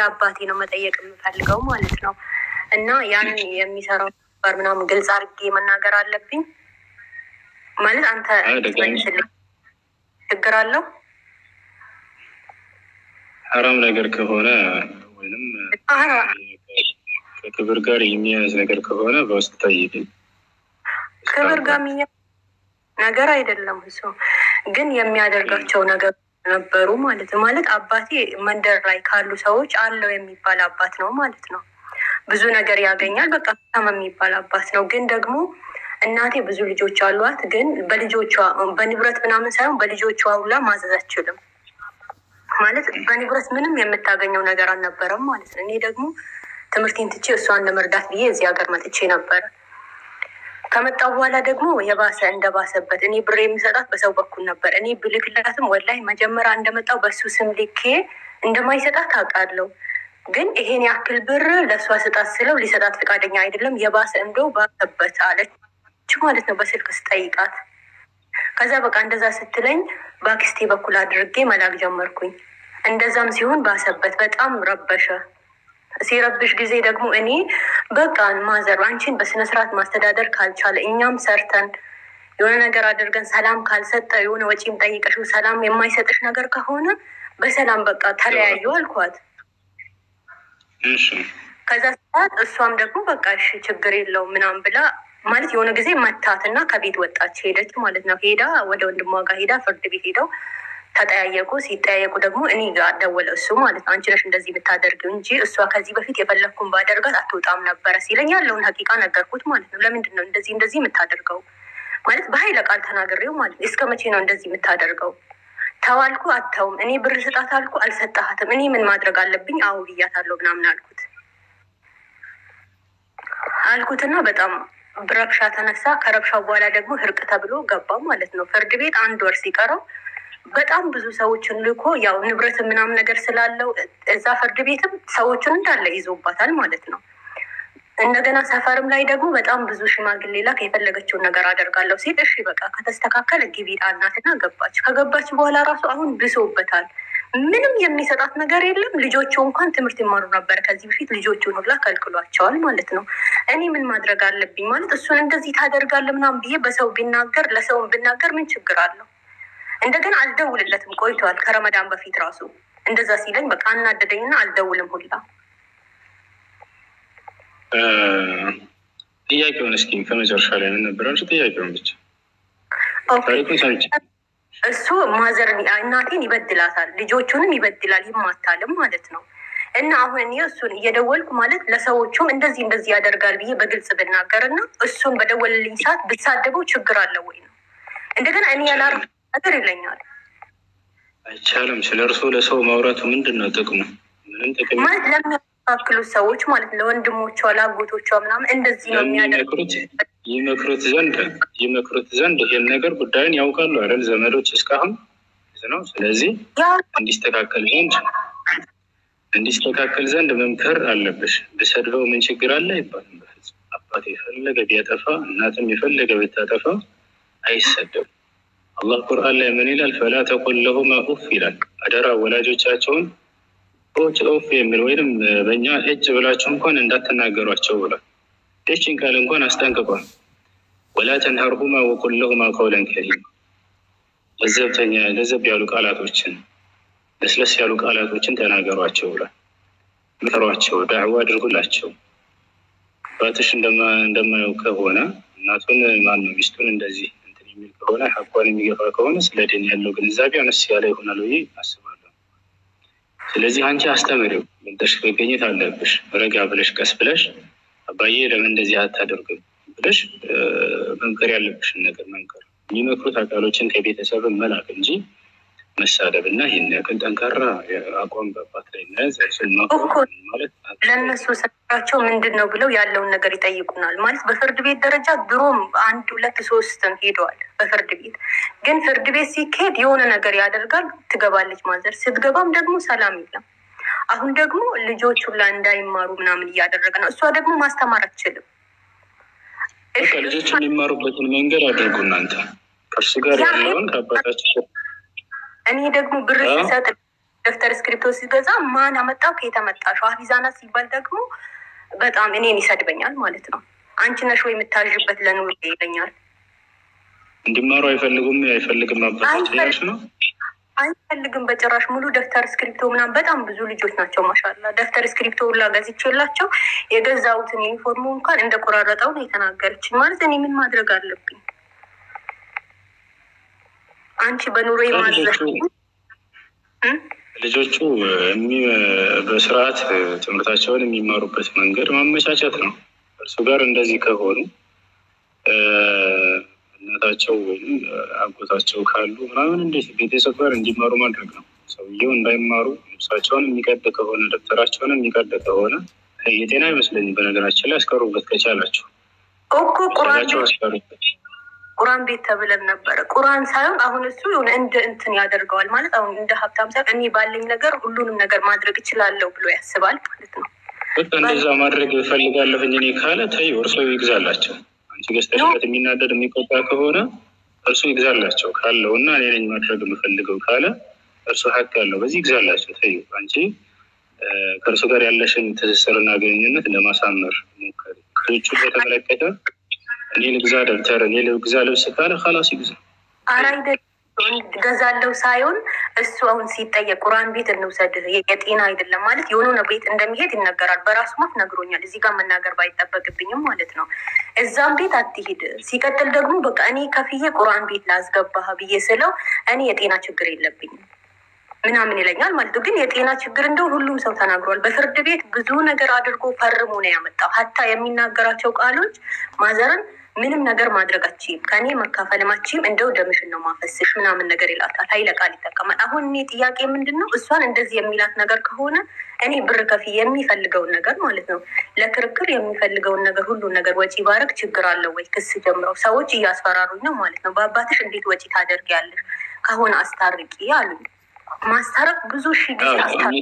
አባቴ ነው መጠየቅ የምፈልገው ማለት ነው። እና ያንን የሚሰራው ምናምን ግልጽ አድርጌ መናገር አለብኝ ማለት አንተ መልስልኝ። ችግር አለው? ሐራም ነገር ከሆነ ወይንም ከክብር ጋር የሚያያዝ ነገር ከሆነ በውስጥ ጠይቅኝ። ክብር ጋር የሚያያዝ ነገር አይደለም። እሱ ግን የሚያደርጋቸው ነገር ነበሩ ማለት ነው። ማለት አባቴ መንደር ላይ ካሉ ሰዎች አለው የሚባል አባት ነው ማለት ነው። ብዙ ነገር ያገኛል። በቃ የሚባል አባት ነው። ግን ደግሞ እናቴ ብዙ ልጆች አሏት። ግን በልጆቿ በንብረት ምናምን ሳይሆን በልጆቿ ሁላ ማዘዝ አትችልም ማለት በንብረት ምንም የምታገኘው ነገር አልነበረም ማለት ነው። እኔ ደግሞ ትምህርቴን ትቼ እሷን ለመርዳት ብዬ እዚህ ሀገር መጥቼ ነበረ። ከመጣሁ በኋላ ደግሞ የባሰ እንደባሰበት እኔ ብር የሚሰጣት በሰው በኩል ነበር። እኔ ብልክላትም ወላሂ መጀመሪያ እንደመጣው በሱ ስም ልኬ እንደማይሰጣት አውቃለሁ። ግን ይሄን ያክል ብር ለእሷ ስጣት ስለው ሊሰጣት ፈቃደኛ አይደለም። የባሰ እንደው ባሰበት አለች ማለት ነው በስልክ ስጠይቃት። ከዛ በቃ እንደዛ ስትለኝ በአክስቴ በኩል አድርጌ መላክ ጀመርኩኝ። እንደዛም ሲሆን ባሰበት፣ በጣም ረበሸ። ሲረብሽ ጊዜ ደግሞ እኔ በቃ ማዘር አንቺን በስነስርዓት ማስተዳደር ካልቻለ እኛም ሰርተን የሆነ ነገር አድርገን ሰላም ካልሰጠ የሆነ ወጪም ጠይቀሽ ሰላም የማይሰጥሽ ነገር ከሆነ በሰላም በቃ ተለያዩ አልኳት። ከዛ ሰዓት እሷም ደግሞ በቃ እሺ ችግር የለውም ምናምን ብላ ማለት የሆነ ጊዜ መታትና ከቤት ወጣች ሄደች ማለት ነው። ሄዳ ወደ ወንድሟ ጋር ሄዳ ፍርድ ቤት ሄደው ተጠያየቁ። ሲጠያየቁ ደግሞ እኔ ጋር ደወለ እሱ ማለት ነው። አንቺ ነሽ እንደዚህ የምታደርጊው እንጂ እሷ ከዚህ በፊት የፈለግኩን ባደርጋት አትወጣም ነበረ ሲለኝ ያለውን ሀቂቃ ነገርኩት ማለት ነው። ለምንድን ነው እንደዚህ የምታደርገው ማለት በኃይለ ቃል ተናግሬው ማለት ነው። እስከ መቼ ነው እንደዚህ የምታደርገው? ተዋልኩ አተውም እኔ ብር ስጣት አልኩ አልሰጣሃትም። እኔ ምን ማድረግ አለብኝ? አዎ ብያታለሁ ምናምን አልኩትና በጣም ረብሻ ተነሳ። ከረብሻው በኋላ ደግሞ እርቅ ተብሎ ገባ ማለት ነው። ፍርድ ቤት 1 ወር ሲቀረው በጣም ብዙ ሰዎችን ልኮ ያው ንብረት ምናምን ነገር ስላለው እዛ ፍርድ ቤትም ሰዎችን እንዳለ ይዞባታል ማለት ነው። እንደገና ሰፈርም ላይ ደግሞ በጣም ብዙ ሽማግሌ ላክ የፈለገችውን ነገር አደርጋለሁ ሲል እሺ በቃ ከተስተካከለ ግቢ ጣልናትና ገባች። ከገባች በኋላ ራሱ አሁን ብሶበታል። ምንም የሚሰጣት ነገር የለም። ልጆቹ እንኳን ትምህርት ይማሩ ነበር ከዚህ በፊት ልጆቹን ሁላ ከልክሏቸዋል ማለት ነው። እኔ ምን ማድረግ አለብኝ ማለት እሱን እንደዚህ ታደርጋለህ ምናምን ብዬ በሰው ቢናገር ለሰውን ብናገር ምን ችግር አለው? እንደገና አልደውልለትም ቆይቷል። ከረመዳን በፊት ራሱ እንደዛ ሲለኝ በቃ አናደደኝና አልደውልም ሁላ። ጥያቄውን እስኪ ከመጨረሻ ላይ ምን ነበር አንቺ? ጥያቄውን ብቻ እሱ ማዘር እናቴን ይበድላታል፣ ልጆቹንም ይበድላል፣ ይማታልም ማለት ነው። እና አሁን እኔ እሱን እየደወልኩ ማለት ለሰዎቹም እንደዚህ ያደርጋል ብዬ በግልጽ ብናገርና እሱን በደወልልኝ ሰዓት ብሳደበው ችግር አለው ወይ ነው? እንደገና እኔ ያላረኩ ነገር ይለኛል። አይቻልም። ስለ እርሱ ለሰው ማውራቱ ምንድን ነው ጥቅሙ? ምንም ጥቅም ማለት ለሚያካክሉት ሰዎች ማለት ለወንድሞቿ ለአጎቶቿ ምናምን እንደዚህ ነው የሚያደርጉት። ይመክሩት ዘንድ ይሄን ነገር ጉዳዩን ያውቃሉ አይደል? ዘመዶች እስካሁን ነው። ስለዚህ እንዲስተካከል ዘንድ መምከር አለብሽ። ብሰድበው ምን ችግር አለ አይባልም። አባት የፈለገ ቢያጠፋ እናትም የፈለገ ብታጠፋ አይሰደም። አላህ ቁርአን ላይ ምን ይላል? ፈላ ተቁል ለሁማ ኡፍ ይላል። አደራ ወላጆቻቸውን ኦፍ የሚል ወይም በእኛ እጅ ብላችሁ እንኳን እንዳትናገሯቸው ብሏል። ይህችን ቃል እንኳን አስጠንቅቋል። ወላ ተንሀርሁማ ወቁል ለሁማ ቀውለን ከሪማ። ለዘብ ያሉ ቃላቶችን ለስለስ ያሉ ቃላቶችን ተናገሯቸው ብሏል። ምከሯቸው፣ ዳዕዋ አድርጉላቸው። ባትሽ እንደማየው ከሆነ እናቱን ማነው ሚስቱን እንደዚህ የሚል ከሆነ ሐቋን የሚገፋ ከሆነ ስለ ዲን ያለው ግንዛቤ አነስ ያለ ይሆናል ብዬ አስባለሁ። ስለዚህ አንቺ አስተምሪው፣ ብለሽ መገኘት አለብሽ። ረጋ ብለሽ ቀስ ብለሽ አባዬ ለምን እንደዚህ አታደርግም ብለሽ መንከር ያለብሽን ነገር መንከር። የሚመክሩት አካሎችን ከቤተሰብ መላክ እንጂ መሳደብ እና ይህን ያክል ጠንካራ አቋም በአባት ላይ ነዝ ማለት ለእነሱ ስራቸው ምንድን ነው ብለው ያለውን ነገር ይጠይቁናል። ማለት በፍርድ ቤት ደረጃ ድሮም 1 2 3 ሄደዋል በፍርድ ቤት። ግን ፍርድ ቤት ሲካሄድ የሆነ ነገር ያደርጋል። ትገባለች ማዘር፣ ስትገባም ደግሞ ሰላም የለም። አሁን ደግሞ ልጆቹ ላይ እንዳይማሩ ምናምን እያደረገ ነው። እሷ ደግሞ ማስተማር አትችልም። ልጆች የሚማሩበትን መንገድ አድርጉ እናንተ ከእርሱ ጋር ያለውን ከአባታቸው። እኔ ደግሞ ብር ሲሰጥ ደብተር እስክሪፕቶ ሲገዛ ማን አመጣው ከየት አመጣሽ ሀፊዛ ናት ሲባል ደግሞ በጣም እኔን ይሰድበኛል ማለት ነው። አንቺ ነሽ ወይ የምታዥበት ለኑሮ ይለኛል። እንዲማሩ አይፈልግም አባታቸው ነው አይፈልግም በጭራሽ። ሙሉ ደብተር እስክሪፕቶ ምናምን በጣም ብዙ ልጆች ናቸው ማሻላ። ደብተር እስክሪፕቶ ሁላ ገዝቼላቸው የገዛሁትን ዩኒፎርሙ እንኳን እንደቆራረጠው ነው የተናገረችኝ። ማለት እኔ ምን ማድረግ አለብኝ? አንቺ በኑሮ የማዘሽ ልጆቹ በስርዓት ትምህርታቸውን የሚማሩበት መንገድ ማመቻቸት ነው። እርሱ ጋር እንደዚህ ከሆኑ እናታቸው ወይም አጎታቸው ካሉ ምናምን እንዴት ቤተሰብ ጋር እንዲማሩ ማድረግ ነው። ሰውየው እንዳይማሩ ልብሳቸውን የሚቀድ ከሆነ ደብተራቸውን የሚቀድ ከሆነ የጤና አይመስለኝም። በነገራችን ላይ አስቀሩበት ከቻላቸው እኮ ቁርአን ቤት ተብለን ነበረ። ቁርአን ሳይሆን አሁን እሱ የሆነ እንትን ያደርገዋል ማለት አሁን እንደ ሀብታም ሳይሆን እኔ ባለኝ ነገር ሁሉንም ነገር ማድረግ እችላለሁ ብሎ ያስባል ማለት ነው። እንደዛ ማድረግ እፈልጋለሁኝ እኔ ካለ ተይው፣ እርሶ ይግዛላቸው። አንቺ ገዝተሽበት የሚናደድ የሚቆጣ ከሆነ እርሱ ይግዛላቸው ካለው እና እኔ ነኝ ማድረግ የምፈልገው ካለ እርሱ ሀቅ ያለው በዚህ ይግዛላቸው። ተይው፣ አንቺ ከእርሱ ጋር ያለሽን ትስስርና ግንኙነት ለማሳመር ሞከሪ። ልጆቹ በተመለከተ እኔ ልግዛ ደብተር እኔ ልግዛ ልብስ ካለ ኸላስ ይግዛ። ገዛለው ሳይሆን እሱ አሁን ሲጠየቅ ቁርአን ቤት እንውሰድ የጤና አይደለም ማለት የሆነ ቤት እንደሚሄድ ይነገራል። በራሱ ማፍ ነግሮኛል። እዚህ ጋር መናገር ባይጠበቅብኝም ማለት ነው። እዛም ቤት አትሂድ። ሲቀጥል ደግሞ በቃ እኔ ከፍዬ ቁርአን ቤት ላስገባህ ብዬ ስለው እኔ የጤና ችግር የለብኝም ምናምን ይለኛል ማለት ነው። ግን የጤና ችግር እንደው ሁሉም ሰው ተናግሯል። በፍርድ ቤት ብዙ ነገር አድርጎ ፈርሞ ነው ያመጣው። ሀታ የሚናገራቸው ቃሎች ማዘርን ምንም ነገር ማድረጋችም ከኔ መካፈልማችም እንደው ደምሽን ነው ማፈስሽ ምናምን ነገር ይላታል። ኃይለ ቃል ይጠቀማል። አሁን እኔ ጥያቄ ምንድን ነው እሷን እንደዚህ የሚላት ነገር ከሆነ እኔ ብር ከፍዬ የሚፈልገውን ነገር ማለት ነው ለክርክር የሚፈልገውን ነገር ሁሉን ነገር ወጪ ባረግ ችግር አለው ወይ? ክስ ጀምረው ሰዎች እያስፈራሩኝ ነው ማለት ነው። በአባትሽ እንዴት ወጪ ታደርጊያለሽ? ከሆነ አስታርቂ አሉኝ። ማስታረቅ ብዙ ሺህ ጊዜ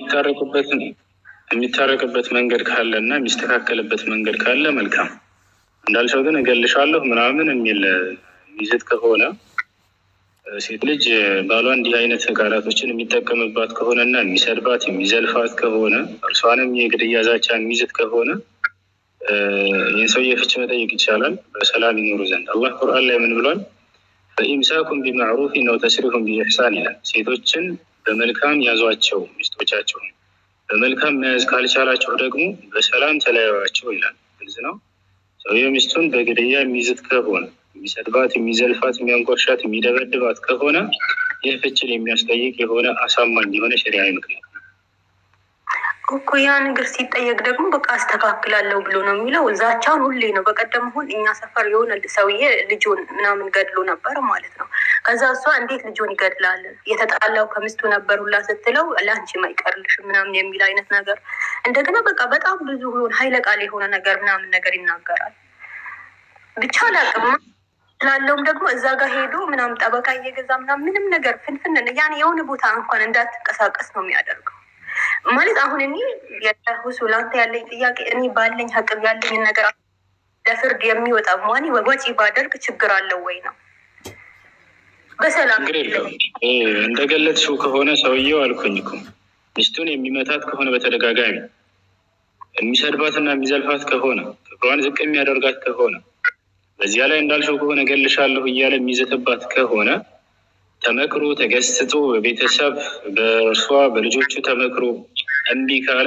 የሚታረቅበት መንገድ ካለ እና የሚስተካከልበት መንገድ ካለ መልካም። እንዳልሽው ግን እገልሻለሁ ምናምን የሚል ይዘት ከሆነ ሴት ልጅ ባሏ እንዲህ አይነት ቃላቶችን የሚጠቀምባት ከሆነ እና የሚሰድባት የሚዘልፋት ከሆነ እርሷንም የግድያ ዛቻ የሚይዘት ከሆነ ይህን ሰውዬ ፍች መጠየቅ ይቻላል በሰላም ይኖሩ ዘንድ። አላህ ቁርአን ላይ ምን ብሏል? ፈኢምሳኩም ቢማዕሩፊን አው ተስሪሁም ቢኢሕሳን ይላል። ሴቶችን በመልካም ያዟቸው፣ ሚስቶቻቸውን በመልካም መያዝ ካልቻላቸው ደግሞ በሰላም ተለያዩዋቸው ይላል። ግልጽ ነው። ሰውየው ሚስቱን በግድያ የሚይዝት ከሆነ የሚሰድባት፣ የሚዘልፋት፣ የሚያንቋሻት፣ የሚደበድባት ከሆነ ይህ ፍችን የሚያስጠይቅ የሆነ አሳማኝ የሆነ ሸሪዓዊ ምክንያት እኮ ያ ነገር ሲጠየቅ ደግሞ በቃ አስተካክላለሁ ብሎ ነው የሚለው። ዛቻውን ሁሌ ነው። በቀደም ሁን እኛ ሰፈር የሆነ ሰውዬ ልጆን ምናምን ገድሎ ነበር ማለት ነው። ከዛ እሷ እንዴት ልጆን ይገድላል? የተጣላው ከሚስቱ ነበር ሁላ ስትለው ለአንቺ ማይቀርልሽ ምናምን የሚል አይነት ነገር እንደገና በቃ በጣም ብዙ ኃይለ ቃል የሆነ ነገር ምናምን ነገር ይናገራል። ብቻ አላቅም ላለውም ደግሞ እዛ ጋር ሄዶ ምናምን ጠበቃ እየገዛ ምናምን ምንም ነገር ፍንፍን ያን የሆነ ቦታ እንኳን እንዳትንቀሳቀስ ነው የሚያደርገው። ማለት አሁን እኔ የሁሱ ላንተ ያለኝ ጥያቄ እኔ ባለኝ አቅም ያለኝ ነገር ለፍርድ የሚወጣ መሆን ወጪ ባደርግ ችግር አለው ወይ ነው? በሰላም እንደገለጽሽው ከሆነ ሰውየው አልኩኝ እኮ ሚስቱን የሚመታት ከሆነ በተደጋጋሚ የሚሰድባትና የሚዘልፋት ከሆነ ክብሯን ዝቅ የሚያደርጋት ከሆነ በዚያ ላይ እንዳልሽው ከሆነ እገልሻለሁ እያለ የሚዘትባት ከሆነ ተመክሮ ተገስጾ በቤተሰብ በእርሷ በልጆቹ ተመክሮ እምቢ ካለ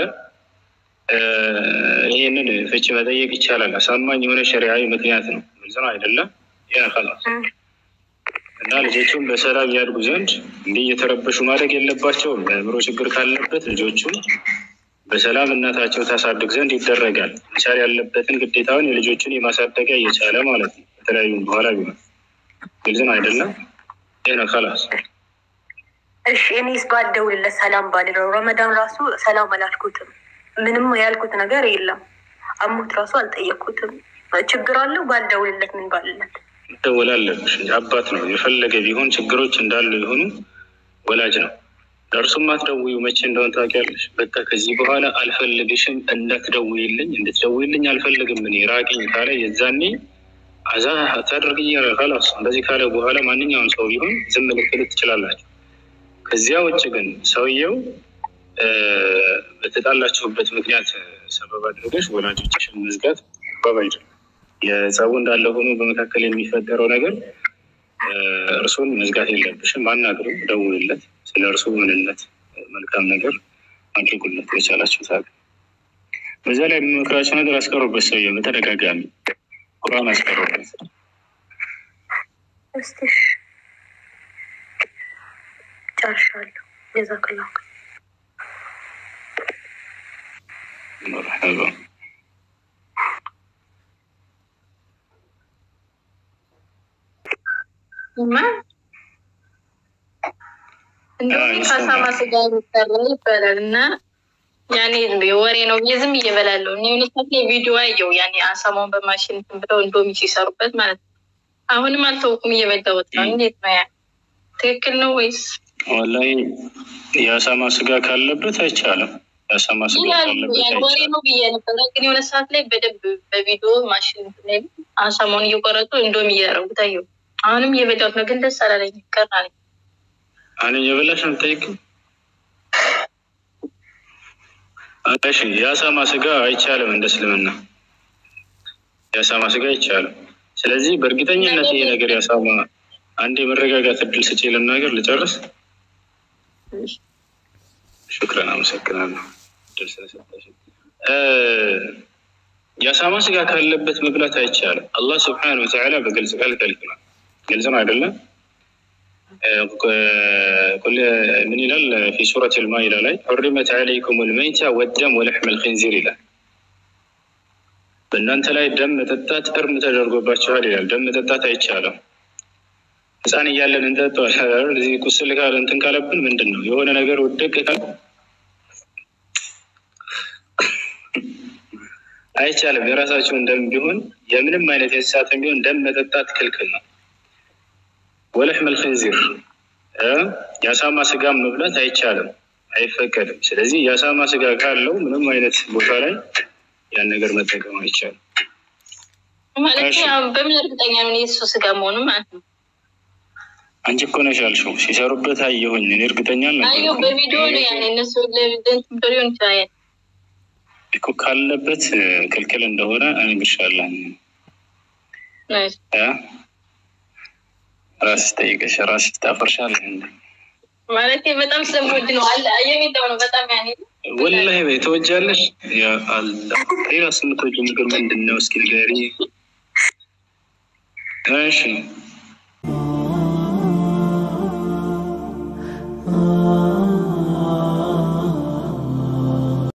ይህንን ፍቺ መጠየቅ ይቻላል። አሳማኝ የሆነ ሸሪዓዊ ምክንያት ነው። ግልጽ ነው አይደለም? ኸላስ እና ልጆቹም በሰላም ያድጉ ዘንድ እንዲህ እየተረበሹ ማድረግ የለባቸውም። ለአእምሮ ችግር ካለበት ልጆቹም በሰላም እናታቸው ታሳድግ ዘንድ ይደረጋል። መቻል ያለበትን ግዴታውን የልጆቹን የማሳደጊያ እየቻለ ማለት ነው። በተለያዩ በኋላ ቢሆን ግልጽ ነው አይደለም? ኸላስ እሺ። እኔስ ባልደውልለት ሰላም ባልለው ረመዳን ራሱ ሰላም አላልኩትም። ምንም ያልኩት ነገር የለም። አሞት ራሱ አልጠየቅኩትም። ችግር አለው ባልደውልለት ምን ባልለት ደወል አለብሽ። አባት ነው የፈለገ ቢሆን ችግሮች እንዳሉ የሆኑ ወላጅ ነው። ለእርሱም አትደውዪው መቼ እንደሆነ ታውቂያለሽ። በቃ ከዚህ በኋላ አልፈልግሽም፣ እንዳትደውይልኝ፣ እንድትደውይልኝ አልፈልግም እኔ ራቂኝ ካለ የዛኔ አዛ ታደርግ ኸላስ። እንደዚህ ካለ በኋላ ማንኛውም ሰው ቢሆን ዝም ልትል ትችላላችሁ። ከዚያ ውጭ ግን ሰውየው በተጣላችሁበት ምክንያት ሰበብ አድርገሽ ወላጆችሽን መዝጋት አግባብ አይደለም። የጸቡ እንዳለ ሆኖ በመካከል የሚፈጠረው ነገር እርሱን መዝጋት የለብሽም። ማናገሩ ደውልለት፣ ስለ እርሱ ምንነት መልካም ነገር አድርጉለት በቻላችሁት አቅም። በዛ ላይ የሚመክራቸው ነገር አስቀሩበት። ሰውዬው በተደጋጋሚ ቁርአን አስቀሩበት። እስቲ ጨርሻለሁ። ጀዛከላሁ መርሐባ። እንደውም ከአሳማ ስጋ የሚሰራ ይባላል እና ያኔ ወሬ ነው ብዬ ዝም እየበላለሁ። እኔ ሁኔታት ላይ ቪዲዮ አየሁ። ያኔ አሳማውን በማሽን ብለው እንደውም ሲሰሩበት ማለት ነው። አሁንም አልተውኩም፣ እየበላሁት ነው። እንዴት ነው ያ ትክክል ነው ወይስ? ወላሂ የአሳማ ስጋ ካለበት አይቻልም። የአሳማ ስጋ ካለበት አይቻልም። ወሬ ነው ብዬ ነበር፣ ግን የሆነ ሰዓት ላይ በደንብ በቪዲዮ ማሽን ላይ አሳማውን እየቆረጡ እንደውም እያደረጉት አየሁ። አሁንም እየበላሁት ነው፣ ግን ደስ አላለኝም። ቀራለኝ አኔ የበላሽ ነው የምጠይቀው። እሺ የአሳማ ስጋ አይቻልም እንደ እስልምና የአሳማ ስጋ አይቻልም። ስለዚህ በእርግጠኝነት ይሄ ነገር የአሳማ አንዴ መረጋጋት እድል ስጪ ልናገር ልጨርስ። ሽክራን አመሰግናለሁ እድል ስለሰጠሽ። የአሳማ ስጋ ካለበት መብላት አይቻልም። አላህ ስብሐነሁ ወተዓላ በግልጽ ቃል ከልክሏል። ግልጽ ነው አይደለም? من ይላል في سورة المائدة ላይ حرمت عليكم الميتة والدم ولحم الخنزير ይላል። በእናንተ ላይ ደም መጠጣት እርም ተደርጎባችኋል ይላል። ደም መጠጣት አይቻልም። ህፃን እያለን እንጠጣዋለን። እዚህ ቁስል ካለ እንትን ካለብን ምንድን ነው የሆነ ነገር ወደቅ ካለ አይቻልም። የራሳቸውን ደም ቢሆን የምንም አይነት የእንስሳትም ቢሆን ደም መጠጣት ክልክል ነው። ወለሕም الخنزير የአሳማ ስጋ መብላት አይቻልም፣ አይፈቀድም። ስለዚህ የአሳማ ስጋ ካለው ምንም አይነት ቦታ ላይ ያን ነገር መጠቀም አይቻልም። ማለት በምን እርግጠኛ ነኝ የሱ ስጋ መሆኑ ማለት ነው? አንቺ እኮ ነሽ ያልሽው ሲሰሩበት አየሁኝ። እኔ እርግጠኛ ነኝ። አየሁ በቪዲዮ ነው ያኔ እነሱ ለቪደንት ቢሆን ይችላል እኮ ካለበት ክልክል እንደሆነ እነግርሻለሁ። ራስሽ ጠይቀሽ ራስሽ ታፈርሻለሽ ማለት በጣም ስለምወድ ነው አለ የሚለው ነው። በጣም ያኔ ወላሂ በተወጃለሽ ያ አላህ ሌላ ስምቶች ነገር ምንድነው? እስኪ ንገሪ። እሺ